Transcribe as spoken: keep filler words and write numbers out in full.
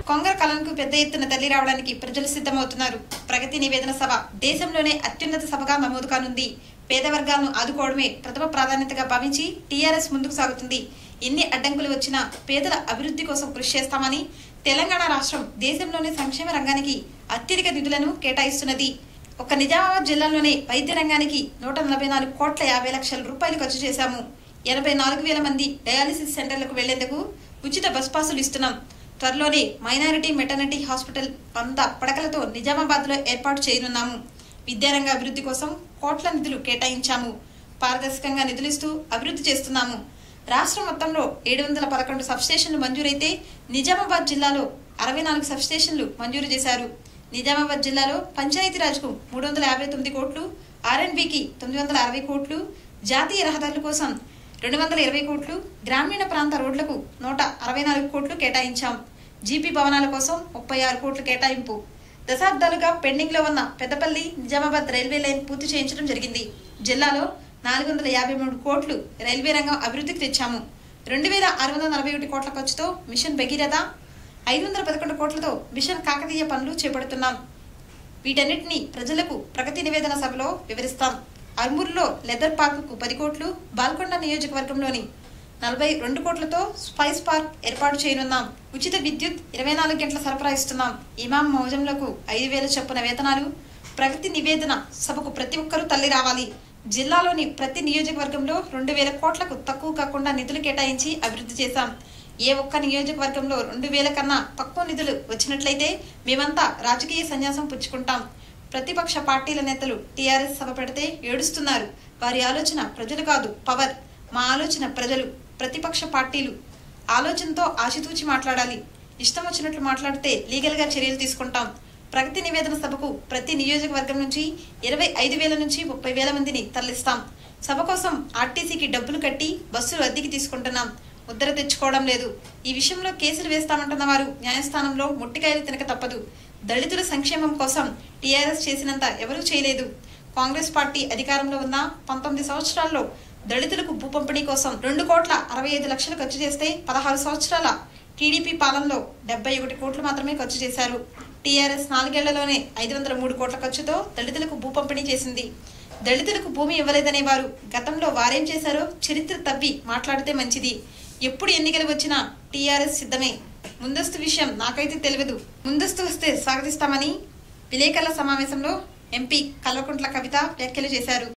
కొంగర కళలకు పెద్ద ఎత్తున తల్లి రావడానికి ప్రజలు సిద్ధమవుతున్నారు. ప్రగతి నివేదన సభ దేశంలోనే అత్యున్నత సభగా నమోదు కానుంది. పేద వర్గాలను ఆదుకోవడమే ప్రథమ ప్రాధాన్యతగా భావించి టీఆర్ఎస్ ముందుకు సాగుతుంది. ఎన్ని అడ్డంకులు వచ్చినా పేదల అభివృద్ధి కోసం కృషి చేస్తామని తెలంగాణ రాష్ట్రం దేశంలోనే సంక్షేమ రంగానికి అత్యధిక నిధులను కేటాయిస్తున్నది. ఒక నిజామాబాద్ జిల్లాలోనే వైద్య రంగానికి నూట నలభై నాలుగు కోట్ల యాభై లక్షల రూపాయలు ఖర్చు చేశాము. ఎనభై నాలుగు వేల మంది డయాలిసిస్ సెంటర్లకు వెళ్లేందుకు ఉచిత బస్ పాసులు ఇస్తున్నాం. త్వరలోనే మైనారిటీ మెటర్నిటీ హాస్పిటల్ వంద పడకలతో నిజామాబాద్ లో ఏర్పాటు చేయనున్నాము. విద్యారంగ అభివృద్ధి కోసం కోట్ల నిధులు కేటాయించాము. పారదర్శకంగా నిధులిస్తూ అభివృద్ధి చేస్తున్నాము. రాష్ట్రం మొత్తంలో ఏడు వందల పదకొండు సబ్స్టేషన్లు మంజూరైతే నిజామాబాద్ జిల్లాలో అరవై నాలుగు సబ్స్టేషన్లు మంజూరు చేశారు. నిజామాబాద్ జిల్లాలో పంచాయతీరాజ్కు మూడు వందల యాభై తొమ్మిది కోట్లు, ఆర్ఎండ్బికి తొమ్మిది వందల అరవై కోట్లు, జాతీయ రహదారుల కోసం రెండు వందల ఇరవై కోట్లు, గ్రామీణ ప్రాంత రోడ్లకు నూట అరవై నాలుగు కోట్లు కేటాయించాం. జీపీ భవనాల కోసం ముప్పై ఆరు కోట్లు కేటాయింపు. దశాబ్దాలుగా పెండింగ్ లో ఉన్న పెద్దపల్లి నిజామాబాద్ రైల్వే లైన్ పూర్తి చేయించడం జరిగింది. జిల్లాలో నాలుగు వందల యాభై మూడు కోట్లు రైల్వే రంగం అభివృద్ధికి తెచ్చాము. రెండు వేల ఆరు వందల నలభై ఒకటి కోట్ల ఖర్చుతో మిషన్ భగీరథ, ఐదు వందల పదకొండు కోట్లతో మిషన్ కాకతీయ పనులు చేపడుతున్నాం. వీటన్నిటిని ప్రజలకు ప్రగతి నివేదన సభలో వివరిస్తాం. అర్మూర్లో లెదర్ పార్కుకు పది కోట్లు, బాల్కొండ నియోజకవర్గంలోని నలభై రెండు కోట్లతో స్పైస్ పార్క్ ఏర్పాటు చేయనున్నాం. ఉచిత విద్యుత్ ఇరవై నాలుగు గంటల సరఫరా ఇస్తున్నాం. ఇమాం మౌజంలకు ఐదు వేల చొప్పున వేతనాలు. ప్రగతి నివేదన సభకు ప్రతి ఒక్కరూ తల్లి రావాలి. జిల్లాలోని ప్రతి నియోజకవర్గంలో రెండు వేల కోట్లకు తక్కువ కాకుండా నిధులు కేటాయించి అభివృద్ధి చేశాం. ఏ ఒక్క నియోజకవర్గంలో రెండు వేల కన్నా తక్కువ నిధులు వచ్చినట్లయితే మేమంతా రాజకీయ సన్యాసం పుచ్చుకుంటాం. ప్రతిపక్ష పార్టీల నేతలు టీఆర్ఎస్ సభ పెడితే ఏడుస్తున్నారు. వారి ఆలోచన ప్రజలు కాదు, పవర్. మా ఆలోచన ప్రజలు. ప్రతిపక్ష పార్టీలు ఆలోచనతో ఆచితూచి మాట్లాడాలి. ఇష్టం వచ్చినట్లు మాట్లాడితే లీగల్ గా చర్యలు తీసుకుంటాం. ప్రగతి నివేదన సభకు ప్రతి నియోజకవర్గం నుంచి ఇరవై ఐదు వేల నుంచి ముప్పై వేల మందిని తరలిస్తాం. సభ కోసం ఆర్టీసీకి డబ్బులు కట్టి బస్సులు అద్దెకి తీసుకుంటున్నాం. ముద్ర తెచ్చుకోవడం లేదు. ఈ విషయంలో కేసులు వేస్తామంటున్న వారు న్యాయస్థానంలో ముట్టికాయలు తినక తప్పదు. దళితుల సంక్షేమం కోసం టీఆర్ఎస్ చేసినంత ఎవరూ చేయలేదు. కాంగ్రెస్ పార్టీ అధికారంలో ఉన్న పంతొమ్మిది సంవత్సరాల్లో దళితులకు భూ పంపిణీ కోసం రెండు కోట్ల అరవై ఐదు లక్షలు ఖర్చు చేస్తే పదహారు సంవత్సరాల టీడీపీ పాలనలో డెబ్బై ఒకటి కోట్లు మాత్రమే ఖర్చు చేశారు. టీఆర్ఎస్ నాలుగేళ్లలోనే ఐదు వందల మూడు కోట్ల ఖర్చుతో దళితులకు భూ పంపిణీ చేసింది. దళితులకు భూమి ఇవ్వలేదనే వారు గతంలో వారేం చేశారో చరిత్ర తవ్వి మాట్లాడితే మంచిది. ఎప్పుడు ఎన్నికలు వచ్చినా టీఆర్ఎస్ సిద్ధమే. ముందస్తు విషయం నాకైతే తెలియదు. ముందస్తు వస్తే స్వాగతిస్తామని విలేకరుల సమావేశంలో ఎంపీ కల్వకుంట్ల కవిత వ్యాఖ్యలు చేశారు.